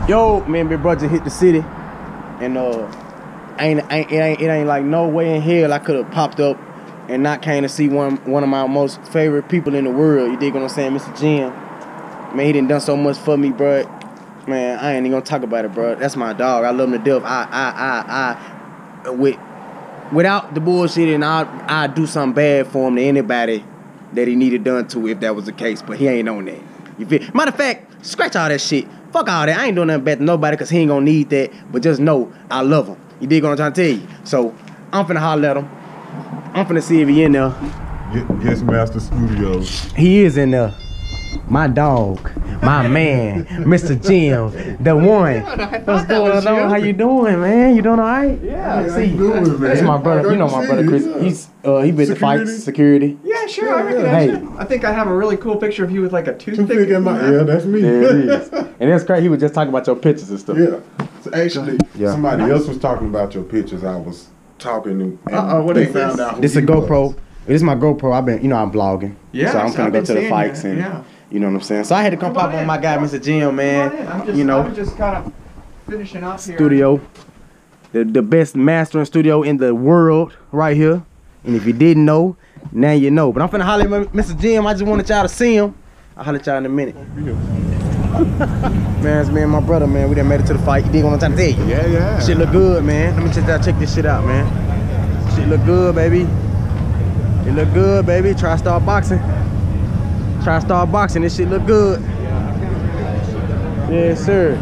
Yo, man, big brother hit the city, and it ain't like no way in hell I could have popped up and not came to see one of my most favorite people in the world. You dig what I'm saying, Mr. Jim? Man, he done so much for me, bro. Man, I ain't even gonna talk about it, bro. That's my dog. I love him to death. Without the bullshit, and I do something bad for him to anybody that he needed done to if that was the case. But he ain't on that. You feel? Matter of fact, scratch all that shit. Fuck all that. I ain't doing nothing bad to nobody because he ain't gonna need that. But just know I love him. You dig what I'm trying to tell you? So I'm finna holler at him. I'm finna see if he in there. Guest Master Studios. He is in there. My dog, my man, Mr. Jim, the one. What's going on? How you doing, man? You doing all right? Yeah. See, that's my brother. You know my brother Chris. He been to fights, security. Yeah, sure. I recognize him. I think I have a really cool picture of you with like a toothpick in my. Yeah, that's me. There it is. And that's crazy. He was just talking about your pictures and stuff. Yeah. So actually, somebody else was talking about your pictures. I was talking and what they is found this? out. This is a GoPro. This is my GoPro. I'm vlogging. Yeah. So I'm gonna go to the fights and. You know what I'm saying? So I had to come pop on my guy, Mr. Jim, man. I'm just kind of finishing up here. Studio. The best mastering studio in the world right here. And if you didn't know, now you know. But I'm finna holler at Mr. Jim. I just wanted y'all to see him. I'll holler at y'all in a minute. Man, it's me and my brother, man. We done made it to the fight. You dig what I'm trying to tell you? Yeah. Shit look good, man. Let me check this shit out, man. Shit look good, baby. It look good, baby. Try start boxing. Try to start boxing, this shit look good. Yes, sir.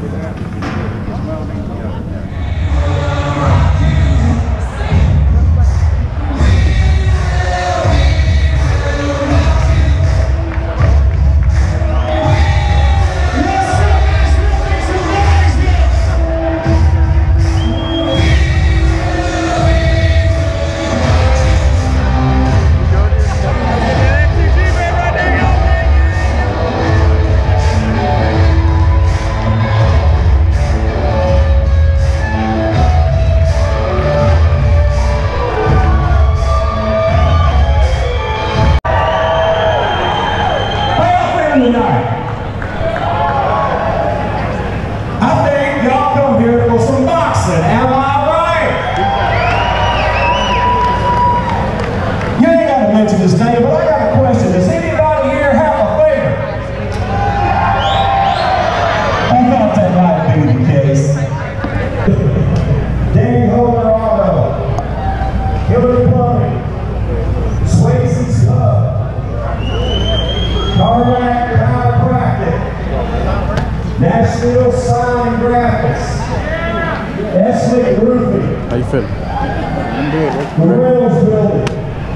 Nashville Sign Graphics. Eslick Roofing. How you feeling? I'm good. Reynolds Building.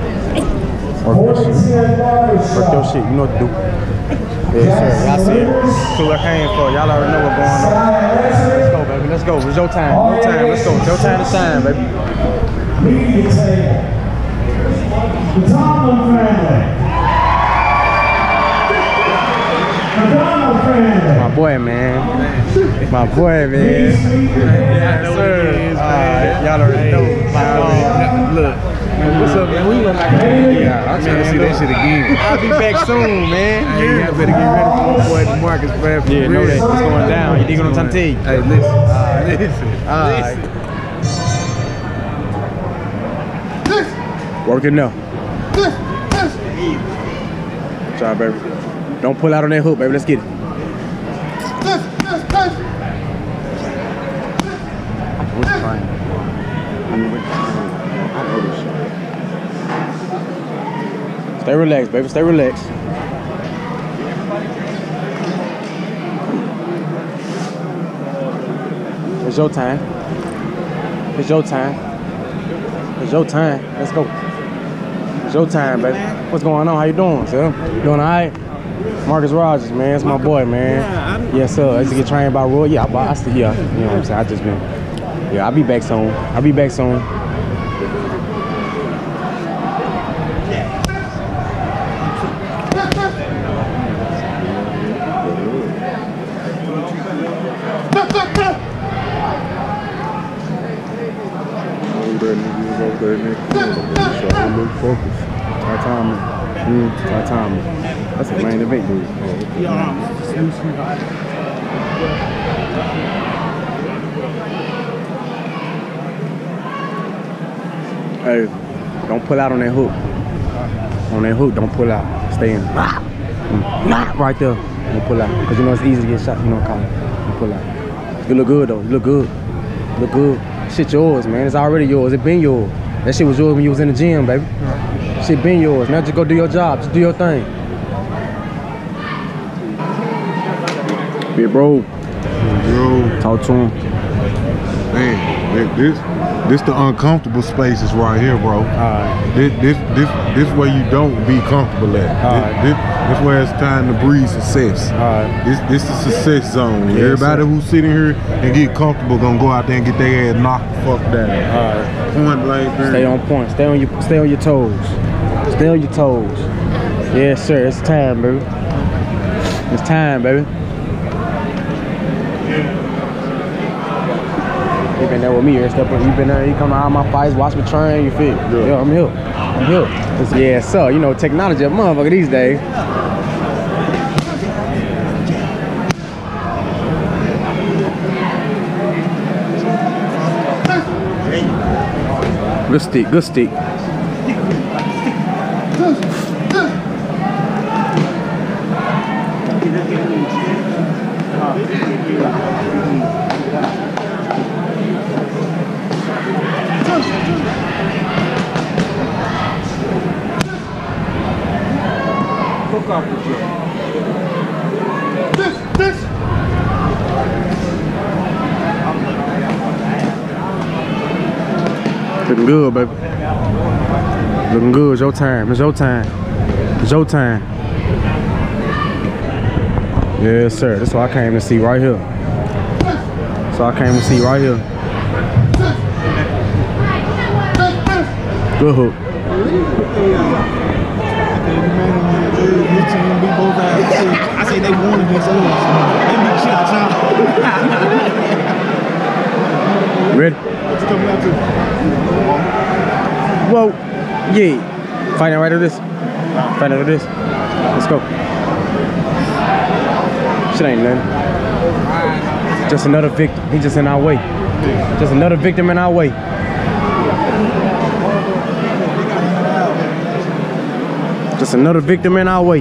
410 Barbershop. Work your shit. You know what to do. Yes, sir. Y'all see it. That's what I came for. Y'all already know what's going on. Let's go, baby. Let's go. It's your time. Your time. Let's go. It's your time to shine, baby. Media table. The Tomlin family. My boy, man. My boy, man. Yes, sir. Y'all already know. Look. Man, what's up, man? We look like I'm trying to see that shit again. I'll be back soon, man. Hey, I better get ready for my boy Marcus, man. Yeah, know that. It's going down. You dig what I'm trying to tell you? Hey, listen. Working now. Try, baby. Don't pull out on that hook, baby. Let's get it. What's trying? I know this shit. Stay relaxed, baby. Stay relaxed. It's your time. It's your time. It's your time. Let's go. It's your time, baby. What's going on? How you doing, sir? Doing all right? Marcus Rogers, man. That's my boy, man. Yes, sir. I used to get trained by Roy. Yeah, I still, yeah. You know what I'm saying? I just been, yeah, I'll be back soon. I'll be back soon. Focus. Titanium. That's a main event, dude. Hey, don't pull out on that hook. On that hook, don't pull out. Stay in. Right there. Don't pull out. Because you know it's easy to get shot. You know, don't pull out. You look good though. You look good. Look good. Shit yours, man. It's already yours. It been yours. That shit was yours when you was in the gym, baby. Shit been yours. Now just go do your job. Just do your thing. Big bro. Yo. Talk to him. Man, this the uncomfortable spaces right here, bro. Alright. This where you don't be comfortable at. This where it's time to breathe success. Alright. This is success zone. Yeah, Everybody who's sitting here and get comfortable gonna go out there and get their ass knocked the fuck down. Alright. Point blank. Stay on point. Stay on your toes. Stay on your toes. Yes, sir. It's time, baby. It's time, baby. You been there with me and stuff. You been there. You come to all my fights, watch me train. You feel? Yeah, I'm here. I'm here. Yeah, sir. You know, technology, a motherfucker these days. Good stick. Good stick. Looking good, baby. Looking good. It's your time. It's your time. It's your time. Yes, sir. That's what I came to see right here. That's what I came to see right here. Good hook. I say they won against us. Ready? What's coming out to? Whoa. Yeah. Fighting right over this. Fighting over this. Let's go. Shit ain't nothing. Just another victim. He just in our way. Just another victim in our way. Just another victim in our way.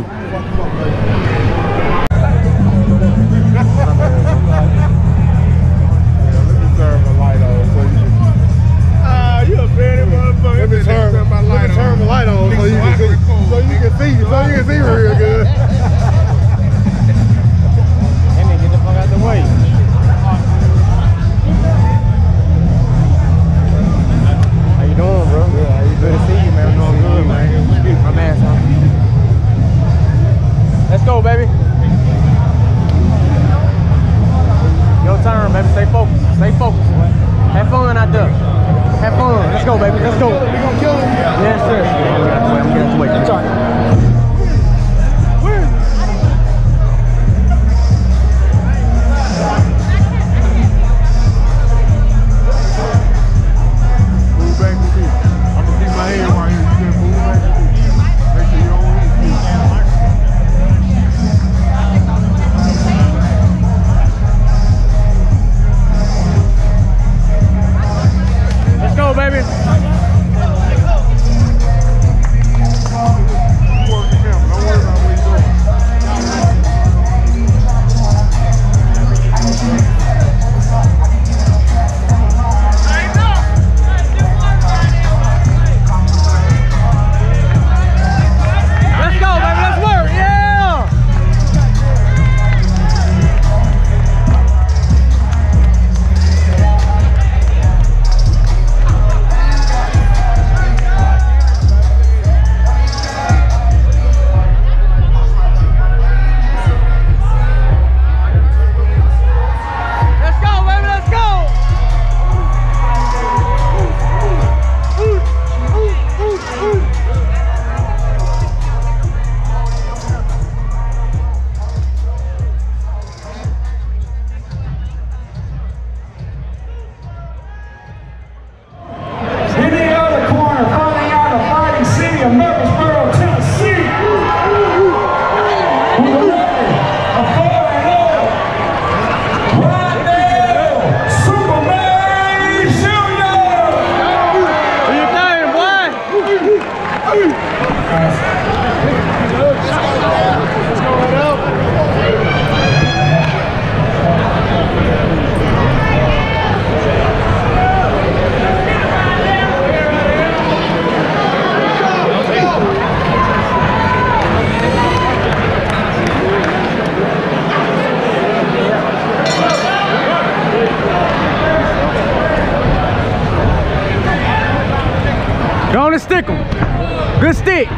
and stick them. Good stick.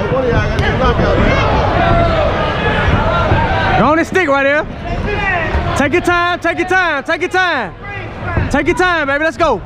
Go on and stick right there. Take your time, take your time, take your time. Take your time, baby, let's go.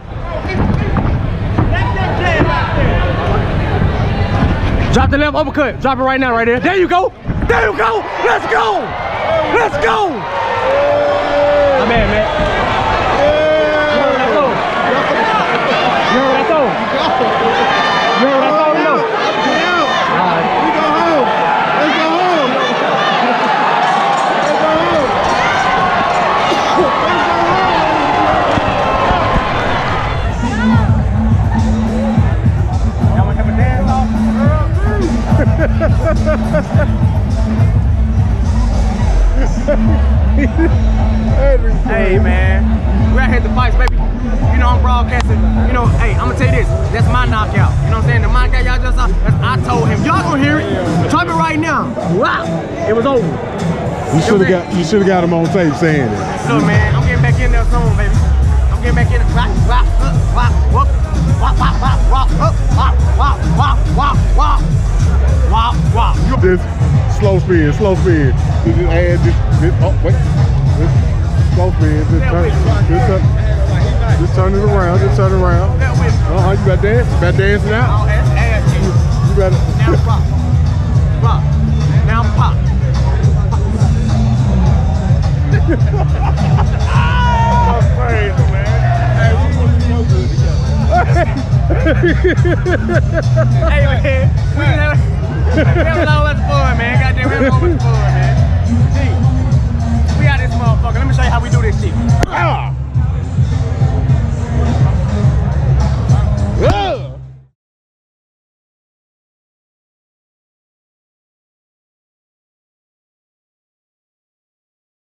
Drop the left uppercut, drop it right now, right there. There you go, there you go, let's go. Let's go. My bad, man. You heard what I told? You heard what I told? You heard what I told? No. All right. We go home. Let's go home. Let's go home. Y'all want to have a dance off? Hey man, we're out here at the fights, baby. You know I'm broadcasting. You know, hey, I'm gonna tell you this. That's my knockout. You know what I'm saying? The knockout y'all just saw. I told him. Y'all gonna hear it. Type it right now. Wow, it was over. You should have got him on tape saying it. Look, man, I'm getting back in there soon, baby. I'm getting back in there. Wop, wop, wop, wop, wop, wop, wop, wop, wop, wop, wop, wop, wop, wop, wop, wop. Just slow spin, slow spin. Just add this. Oh wait, this slow spin. Just turn it around. Just turn it around. You better dance. You better dance it out. You better. Now pop, pop. Now pop. That's crazy, man. Hey, we gonna be so good together. Hey, man, we can have all that fun, man. Goddamn, we have all that fun, man. See, we out this motherfucker. Let me show you how we do this shit.